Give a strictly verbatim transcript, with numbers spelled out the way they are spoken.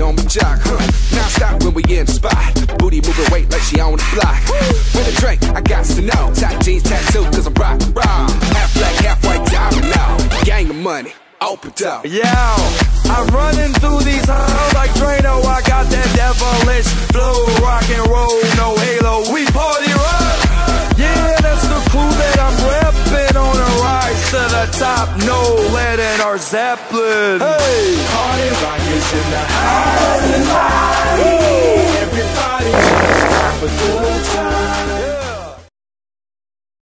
on the jock, huh? Now stop when we in the spot. Booty moving weight like she on the block. With a drink, I got to know. Tight jeans tattoo, cause I'm rock, rock. Half black, half white diamond now. Gang of money, open up. Yo, I'm running through these halls like Drano. I got that devilish flow, rock and roll, no halo. We party rock. Yeah, that's the crew that I'm reppin' on a rise to the top. No lead in our Zeppelin. Hey, party rock is in the house. Everybody have a good time.